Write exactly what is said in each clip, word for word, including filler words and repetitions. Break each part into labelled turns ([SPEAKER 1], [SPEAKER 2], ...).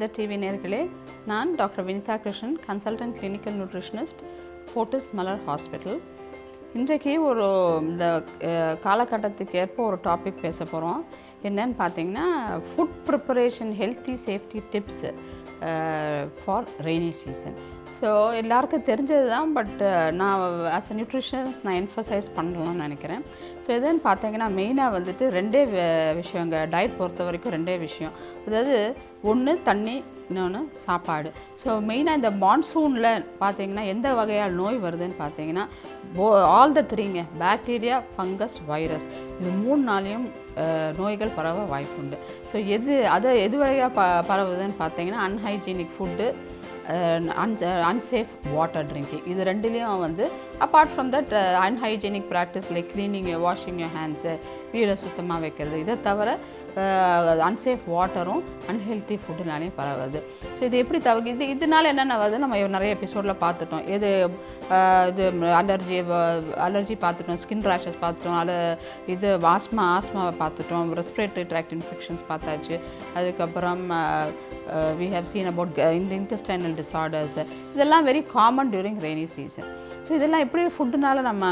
[SPEAKER 1] Weather T V நேயர்களே, நான் doctor Vinitha Krishnan, consultant clinical nutritionist, Fortis Malar hospital. இன்றைக்கு ஒரு இந்த காலகட்டத்துக்கு ஏற்ப ஒரு டாபிக் பேச போகிறோம். என்னன்னு பார்த்தீங்கன்னா, food preparation healthy safety tips for rainy season. So எல்லாருக்கும் தெரிஞ்சது தான், பட் நான் ஆஸ் அ நியூட்ரிஷனிஸ்ட் நான் என்ஃபசைஸ் பண்ணலாம்னு நினைக்கிறேன். ஸோ எதுன்னு பார்த்தீங்கன்னா, மெயினாக வந்துட்டு ரெண்டே விஷயங்க டயட் பொறுத்த வரைக்கும் ரெண்டே விஷயம். அதாவது ஒன்று தண்ணி, இன்னொன்று சாப்பாடு. ஸோ மெயினாக இந்த மான்சூனில் பார்த்தீங்கன்னா எந்த வகையால் நோய் வருதுன்னு பார்த்தீங்கன்னா, ஆல் த த்ரீங்க, பாக்டீரியா, ஃபங்கஸ், வைரஸ், இது மூணு நாளையும் நோய்கள் பரவ வாய்ப்புண்டு. ஸோ எது அதை எது வரையாக ப பரவுதுன்னு பார்த்தீங்கன்னா, unhygienic food, un unsafe water drinking, இது ரெண்டுலேயும் வந்து apart from that unhygienic practice like cleaning, washing your hands, வீடை சுத்தமாக வைக்கிறது, இதை தவிர அன்சேஃப் வாட்டரும் அன்ஹெல்த்தி ஃபுட்டுனாலேயும் பரவுது. ஸோ இது எப்படி தவிர இது இதனால என்னென்ன வருது நம்ம நிறைய எபிசோடில் பார்த்துட்டோம். எது இது அலர்ஜி அலர்ஜி பார்த்துட்டோம், ஸ்கின் ரேஷஸ் பார்த்துட்டோம், அது இது ஆஸ்மா ஆஸ்மாவை பார்த்துட்டோம், ரெஸ்பிரேட்டரி ட்ராக்ட் இன்ஃபெக்ஷன்ஸ் பார்த்தாச்சு. அதுக்கப்புறம் we have seen about intestinal disorders, இதெல்லாம் very common during rainy season. So இதெல்லாம் எப்படி ஃபுட்டுனால நம்ம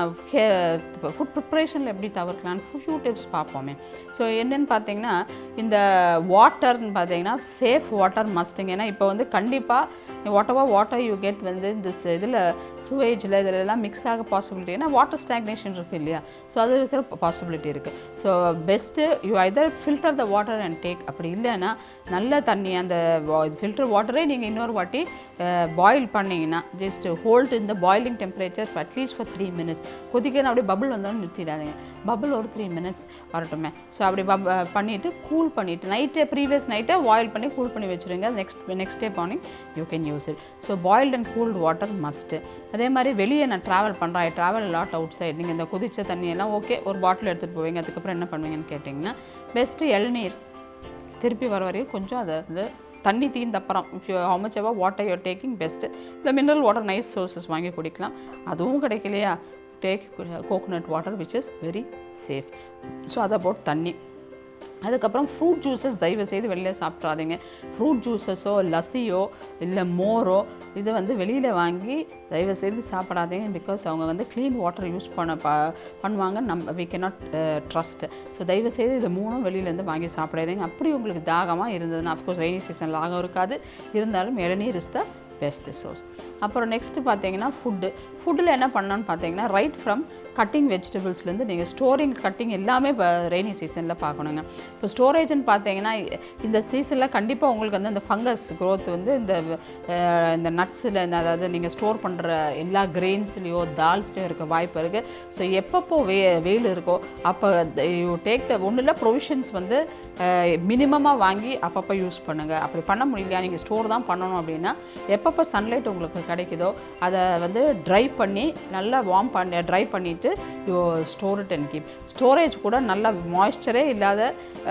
[SPEAKER 1] ஃபுட் ப்ரிப்ரேஷனில் எப்படி தவிர்க்கலான்னு ஃபியூ டிப்ஸ் பார்ப்போமே. ஸோ என்னென்னு பார்த்தீங்கன்னா, இந்த வாட்டர்னு பார்த்தீங்கன்னா சேஃப் வாட்டர் மஸ்ட்டுங்க. ஏன்னா இப்போ வந்து கண்டிப்பாக whatever water you get வந்து இந்த இதில் சுவேஜில் இதிலெல்லாம் மிக்ஸ் ஆக பாசிபிலிட்டி, ஏன்னா வாட்டர் ஸ்டாக்னேஷன் இருக்குது இல்லையா, ஸோ அது இருக்கிற பாசிபிலிட்டி இருக்குது. So best you either filter the water and take, அப்படி இல்லைன்னா நல்ல தண்ணி அந்த ஃபில்டர் வாட்டரே நீங்கள் இன்னொரு வாட்டி பாயில் பண்ணிங்கன்னா, ஜஸ்ட் ஹோல்ட் இந்த boiling temperature at least for three minutes கொதிக்கணும். அப்படியே பபுள் வந்தோன்னு நிறுத்திடாதீங்க, பபுள் ஒரு த்ரீ மினிட்ஸ் வரட்டுமே. ஸோ அப்படி பப் பண்ணிவிட்டு கூல் பண்ணிவிட்டு நைட்டே ப்ரீவியஸ் நைட்டை பாயில் பண்ணி கூல் பண்ணி வச்சுருங்க. Next next day morning you can use it. So boiled and cooled water must. அதே மாதிரி வெளியே நான் ட்ராவல் பண்ணுறேன், I travel lot outside, நீங்கள் இந்த கொதிச்ச தண்ணியெல்லாம் ஓகே ஒரு பாட்டில் எடுத்துகிட்டு போவீங்க, அதுக்கப்புறம் என்ன பண்ணுவீங்கன்னு கேட்டிங்கன்னா, பெஸ்ட்டு இளநீர் திருப்பி வர வரையும் கொஞ்சம் அதை வந்து தண்ணி தீர்ந்தப்புறம் if you how much ever water you're taking best. இல்லை மினரல் வாட்டர் நைஸ் சோர்ஸஸ் வாங்கி குடிக்கலாம். அதுவும் கிடைக்கலையா, take coconut water which is very safe. So அதை போட்டு தண்ணி. அதுக்கப்புறம் ஃப்ரூட் ஜூஸஸ் தயவு செய்து வெளியில் சாப்பிட்றாதீங்க. ஃப்ரூட் ஜூஸஸோ லஸ்ஸியோ இல்லை மோரோ இது வந்து வெளியில் வாங்கி தயவு செய்து சாப்பிடாதீங்க. பிகாஸ் அவங்க வந்து க்ளீன் வாட்டர் யூஸ் பண்ண ப பண்ணுவாங்க நம்ம வி கேனாட் ட்ரஸ்ட். ஸோ தயவு செய்து இது மூணும் வெளியிலேருந்து வாங்கி சாப்பிடாதீங்க. அப்படி உங்களுக்கு தாகமாக இருந்ததுன்னா, அஃப்கோர்ஸ் ரெய்னி சீசன் தாகம் இருக்காது, இருந்தாலும் இளநீர் இஸ் த பெஸ்ட் சோர்ஸ். அப்புறம் நெக்ஸ்ட்டு பார்த்தீங்கன்னா ஃபுட்டு. ஃபுட்டில் என்ன பண்ணணும்னு பார்த்தீங்கன்னா, ரைட் ஃப்ரம் கட்டிங் வெஜிடபிள்ஸ்லேருந்து நீங்கள் ஸ்டோரிங் கட்டிங் எல்லாமே இப்போ ரெய்னி சீசனில் பார்க்கணுங்க. இப்போ ஸ்டோரேஜ்னு பார்த்தீங்கன்னா, இந்த சீசனில் கண்டிப்பாக உங்களுக்கு வந்து இந்த ஃபங்கஸ் க்ரோத் வந்து இந்த இந்த நட்ஸில் இந்த அதாவது நீங்கள் ஸ்டோர் பண்ணுற எல்லா கிரெயின்ஸ்லேயோ தால்ஸ்லேயோ இருக்க வாய்ப்பு இருக்குது. ஸோ எப்பப்போ வெ வெயில் இருக்கோ அப்போ யூ டேக் த ஒன்றும் இல்லை ப்ரொவிஷன்ஸ் வந்து மினிமமாக வாங்கி அப்பப்போ யூஸ் பண்ணுங்கள். அப்படி பண்ண முடியலையா, நீங்கள் ஸ்டோர் தான் பண்ணணும் அப்படின்னா, எப்போ எப்போ சன்லைட் உங்களுக்கு கிடைக்குதோ அதை வந்து ட்ரை பண்ணி நல்லா வார்ம் பண்ணி ட்ரை பண்ணிவிட்டு you store it and keep. Storage கூட நல்லா மாய்ஸ்சரே இல்லாத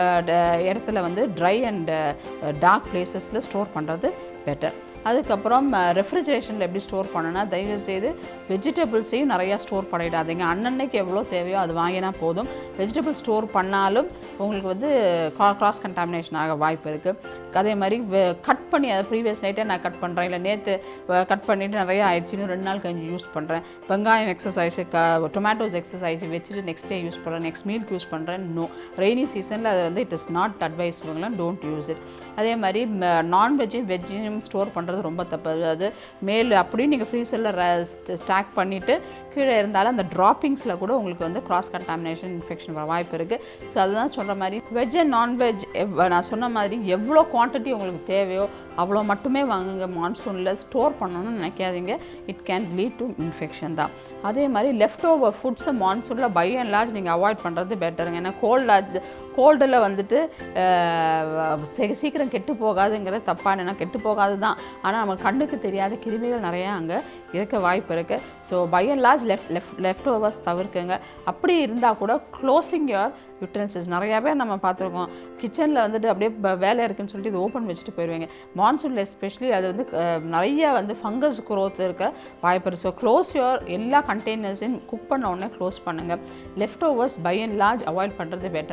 [SPEAKER 1] இடத்துல வந்து ட்ரை அண்ட் டார்க் பிளேசஸில் ஸ்டோர் பண்ணுறது பெட்டர். அதுக்கப்புறம் ரெஃப்ரிஜரேஷனில் எப்படி ஸ்டோர் பண்ணணும்னா, தயவுசெய்து வெஜிடபிள்ஸையும் நிறையா ஸ்டோர் பண்ணிடாதீங்க. அன்னன்னைக்கு எவ்வளோ தேவையோ அது வாங்கினா போதும். வெஜிடபிள் ஸ்டோர் பண்ணாலும் உங்களுக்கு வந்து கிராஸ் கண்டாமினேஷன் ஆக வாய்ப்பு இருக்குது. அதே மாதிரி கட் பண்ணி அதை ப்ரீவியஸ் நைட்டே நான் கட் பண்ணுறேன், இல்லை நேற்று கட் பண்ணிவிட்டு நிறையா ஆயிடுச்சுன்னு ரெண்டு நாள் கழிஞ்சு யூஸ் பண்ணுறேன். வெங்காயம் எக்ஸசைஸு க டொமேட்டோஸ் எக்ஸசைஸ் வச்சுட்டு நெக்ஸ்ட் டே யூஸ் பண்ணுறேன், நெக்ஸ்ட் மீல்க்கு யூஸ் பண்ணுறேன். நோ, ரெய்னி சீசனில் அது வந்து it is not adviceful, don't use it. அதே மாதிரி நான்வெஜ்ஜையும் வெஜ்ஜையும் ஸ்டோர் பண்ணுறது ரொம்ப தப்பு. அது மேல் அப்படியே நீங்கள் ஃப்ரீசரில் ஸ்டாக் பண்ணிவிட்டு கீழே இருந்தாலும் அந்த ட்ராப்பிங்ஸில் கூட உங்களுக்கு வந்து கிராஸ் கண்டாமினேஷன் இன்ஃபெக்ஷன் வர வாய்ப்பு இருக்குது. ஸோ அதுதான் சொல்கிற மாதிரி வெஜ் அண்ட் நான்வெஜ் நான் சொன்ன மாதிரி எவ்வளோ குவான்டிட்டி உங்களுக்கு தேவையோ அவ்வளோ மட்டுமே வாங்குங்க. மான்சூனில் ஸ்டோர் பண்ணணும்னு நினைக்காதீங்க, it can lead to infection தான். அதே மாதிரி லெஃப்ட் ஓவர் ஃபுட்ஸை மான்சூனில் பை அண்ட் லார்ஜ் நீங்கள் அவாய்ட் பண்ணுறது பெட்டருங்க. ஏன்னா கோல்டு கோல்டில் வந்துட்டு சீக்கிரம் கெட்டு போகாதுங்கிறது தப்பான, ஏன்னா கெட்டு போகாது தான், ஆனால் நம்ம கண்ணுக்கு தெரியாத கிருமிகள் நிறையா அங்கே இருக்க வாய்ப்பு இருக்குது. So by and large left left leftovers தவிர்க்குங்க. அப்படி இருந்தால் கூட க்ளோசிங் யுவர் யூட்டன்சில்ஸ். நிறையா பேர் நம்ம பார்த்துருக்கோம், கிச்சனில் வந்துட்டு அப்படியே வேலை இருக்குன்னு சொல்லிட்டு இது ஓப்பன் வச்சுட்டு போயிடுவாங்க. மான்சூனில் எஸ்பெஷலி அது வந்து நிறைய வந்து ஃபங்கஸ் க்ரோத் இருக்கிற வாய்ப்பு இருக்குது. ஸோ க்ளோஸ் யுவர் எல்லா கண்டெய்னர்ஸையும் குக் பண்ண உடனே க்ளோஸ் பண்ணுங்கள். Leftovers by and large avoid பண்ணுறது பெட்டர். அப்படி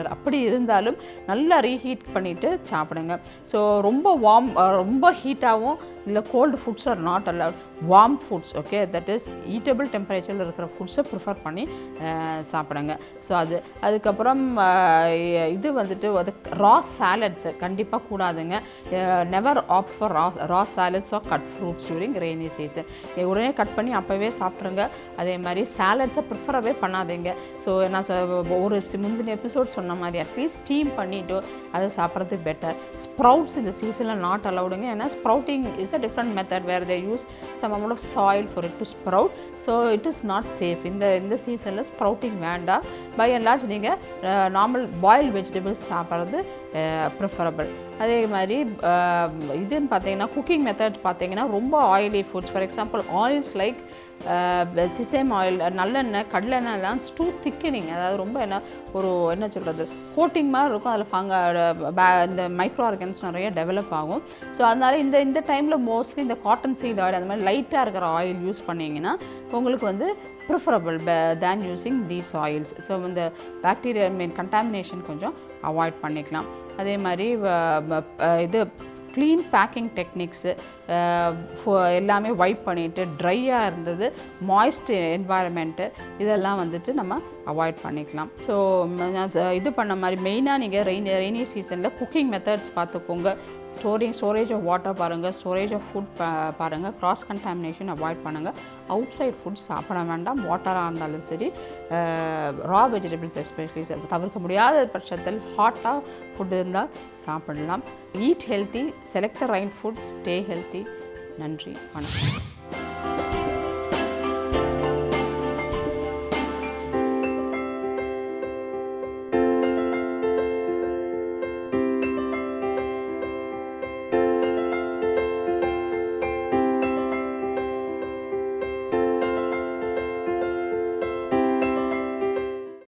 [SPEAKER 1] இருந்தாலும் நல்லா ரீஹீட் பண்ணிவிட்டு சாப்பிடுங்க. ஸோ ரொம்ப வார்ம் ரொம்ப ஹீட்டாகவும் இல்லை cold foods are not allowed. Warm foods okay that is eatable டெம்பரேச்சரில் இருக்கிற ஃபுட்ஸை ப்ரிஃபர் பண்ணி சாப்பிடுங்க. ஸோ அது அதுக்கப்புறம் இது வந்துட்டு அது ரா சாலட்ஸு கண்டிப்பாக கூடாதுங்க. Never opt for raw raw salads or cut fruits during rainy season. உடனே கட் பண்ணி அப்போவே சாப்பிட்ருங்க. அதே மாதிரி சாலட்ஸை ப்ரிஃபரவே பண்ணாதீங்க. ஸோ நான் ஒரு முந்தின எபிசோட் சொன்ன மாதிரி அட்லீஸ்ட் ஸ்டீம் பண்ணிவிட்டு அதை சாப்பிட்றது பெட்டர். ஸ்ப்ரவுட்ஸ் இந்த சீசனில் நாட் அலவுடுங்க. ஏன்னா sprouting is a different method where they use some amount of soil for it to sprout. So it is not safe. இந்த இந்த சீசனில் ஸ்ப்ரவுட்டிங் வேண்டாம். பை அண்ட் லார்ஜ் நீங்கள் நார்மல் பாயில்டு வெஜிடபிள்ஸ் சாப்பிட்றது ப்ரிஃபரபிள். அதே மாதிரி இதுன்னு பார்த்தீங்கன்னா குக்கிங் மெத்தட் பார்த்தீங்கன்னா ரொம்ப oily foods for example oils like sesame oil நல்லெண்ணெய் கடலெண்ணெய்லாம் டூ திக்கனிங் அதாவது ரொம்ப என்ன ஒரு என்ன சொல்கிறது கோட்டிங் மாதிரி இருக்கும். அதில் ஃபங்க இந்த மைக்ரோ ஆர்கன்ஸ் நிறைய டெவலப் ஆகும். ஸோ அதனால் இந்த இந்த டைமில் மோஸ்ட்லி இந்த காட்டன் சீட் ஆயில் அந்த மாதிரி லைட்டாக இருக்கிற ஆயில் யூஸ் பண்ணிங்கன்னா உங்களுக்கு வந்து preferable than using these oils. So இந்த பாக்டீரியா மீன் கண்டாமினேஷன் கொஞ்சம் அவாய்ட் பண்ணிக்கலாம். அதே மாதிரி இது க்ளீன் பேக்கிங் டெக்னிக்ஸு எல்லாமே வைப் பண்ணிவிட்டு ட்ரையாக இருந்தது மாய்ஸ்ட் என்வாயர்மெண்ட்டு இதெல்லாம் வந்துட்டு நம்ம அவாய்ட் பண்ணிக்கலாம். ஸோ இது பண்ண மாதிரி மெயினாக நீங்கள் ரெயின் ரெய்னி சீசனில் குக்கிங் மெத்தட்ஸ் பார்த்துக்கோங்க. ஸ்டோரிங் ஸ்டோரேஜ் ஆஃப் வாட்டர் பாருங்கள், ஸ்டோரேஜ் ஆஃப் ஃபுட் பாருங்கள், க்ராஸ் கண்டாமினேஷன் அவாய்ட் பண்ணுங்கள். அவுட் சைட் ஃபுட் சாப்பிட வேண்டாம். வாட்டராக இருந்தாலும் சரி, ரா வெஜிடபிள்ஸ் எஸ்பெஷலி தவிர்க்க முடியாத பட்சத்தில் ஹாட்டாக ஃபுட் இருந்தால் சாப்பிடலாம். Eat healthy, select the right food, stay healthy. நன்றி, வணக்கம்.